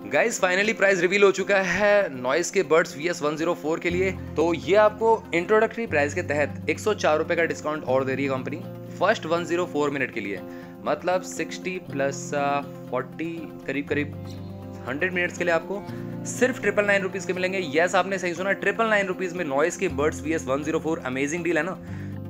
Guys finally price reveal हो चुका है नॉइस के बड्स VS104 के लिए। तो ये आपको इंट्रोडक्टरी प्राइस के तहत 104 रुपये का डिस्काउंट और दे रही है कंपनी फर्स्ट 104 मिनट के लिए, मतलब 60 प्लस 40 करीब करीब 100 मिनट्स के लिए आपको सिर्फ 999 रुपीज़ के मिलेंगे। यस, आपने सही सुना, 999 रुपीज़ में नॉइस के बड्स VS104। अमेजिंग डील है ना।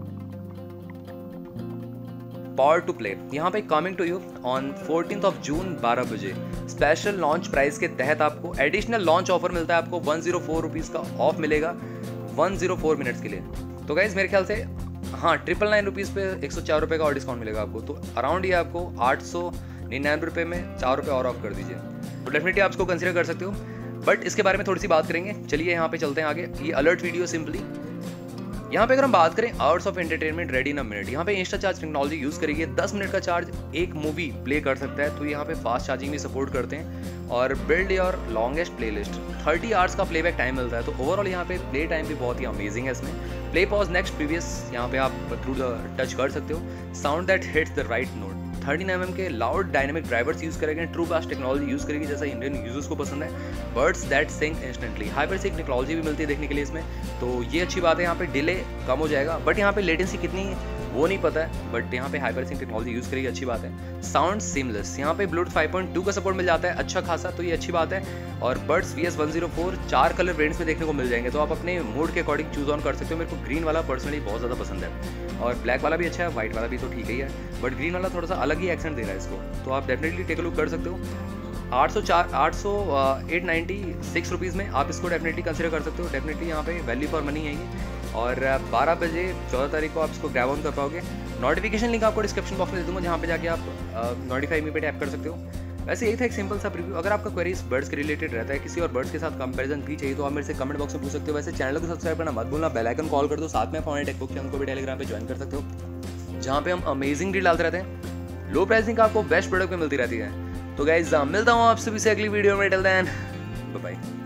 पावर टू प्ले यहाँ पे coming to you on 14th of June 12 बजे। स्पेशल लॉन्च प्राइस के तहत आपको एडिशनल लॉन्च ऑफर मिलता है, आपको 104 रुपीज़ का ऑफ मिलेगा 104 मिनट्स के लिए। तो गाइज मेरे ख्याल से हाँ 999 रुपीज़ पे 104 रुपये का और डिस्काउंट मिलेगा आपको। तो अराउंड ये आपको 899 रुपये में 4 रुपये और ऑफ कर दीजिए। तो डेफिनेटली आप इसको कंसिडर कर सकते हो, बट इसके बारे में थोड़ी सी बात करेंगे। चलिए यहाँ पे चलते हैं आगे। ये अलर्ट वीडियो सिंपली यहाँ पे अगर हम बात करें hours of entertainment ready in a minute, यहाँ पे इंस्टा चार्ज टेक्नोलॉजी यूज़ करेगी। 10 मिनट का चार्ज एक मूवी प्ले कर सकता है। तो यहाँ पे फास्ट चार्जिंग भी सपोर्ट करते हैं और build your longest playlist. 30 hours का प्लेबैक टाइम मिलता है। तो ओवरऑल यहाँ पे प्ले टाइम भी बहुत ही अमेजिंग है इसमें। प्ले पॉज नेक्स्ट प्रीवियस यहाँ पे आप थ्रू द टच कर सकते हो। Sound that hits the right note. 13mm के लाउड डायनेमिक ड्राइवर्स यूज़ करेंगे। ट्रू बास टेक्नोलॉजी यूज़ करेगी जैसा इंडियन यूजर्स को पसंद है। Birds that sync instantly. Hyper sync technology भी मिलती है देखने के लिए इसमें। तो ये अच्छी बात है, यहाँ पे डिले कम हो जाएगा, बट यहाँ पे लेटेंसी कितनी वो नहीं पता है, बट यहाँ पे हाइपर सिंक टेक्नोलॉजी यूज़ करेगी, अच्छी बात है। साउंड सीमलेस, यहाँ पे ब्लूटूथ 5.2 का सपोर्ट मिल जाता है अच्छा खासा, तो ये अच्छी बात है। और बर्ड्स VS104 4 कलर वेरिएंट्स में देखने को मिल जाएंगे, तो आप अपने मूड के अकॉर्डिंग चूज ऑन कर सकते हो। मेरे को ग्रीन वाला पर्सनली बहुत ज़्यादा पसंद है और ब्लैक वाला भी अच्छा है, व्हाइट वाला भी तो ठीक ही है, बट ग्रीन वाला थोड़ा सा अलग ही एक्सेंट दे रहा है इसको। तो आप डेफिनेटली टेक अ लुक कर सकते हो। 896 रुपीज़ में आप इसको डेफिनेटली कंसिडर कर सकते हो। डेफिनेटली यहाँ पे वैल्यू फॉर मनी है ये। और 12 बजे 14 तारीख को आप इसको ग्रैब ऑन कर पाओगे। नोटिफिकेशन लिंक आपको डिस्क्रिप्शन बॉक्स में दे दूँगा, जहाँ पे जाके आप नोटिफाई मी पे टैप कर सकते हो। वैसे यही था एक सिंपल सा प्रीव्यू। अगर आपका क्वेरी इस बर्ड्स के रिलेटेड रहता है, किसी और बर्ड्स के साथ कंपैरिजन भी चाहिए, तो आप मेरे से कमेंट बॉक्स में पूछ सकते हो। वैसे चैनल को सब्सक्राइब करना मत भूलना, बेल आइकन कॉल कर दो, साथ में फोन टेक बुक चैनल को भी टेलीग्राम पे ज्वाइन कर सकते हो, जहाँ पे हम अमेजिंग डील डालते रहते हैं। लो प्राइसिंग का आपको बेस्ट प्रोडक्ट में मिलती रहती है। तो गाइस मिलता हूँ आपसे भी अगली वीडियो में। Till then bye bye.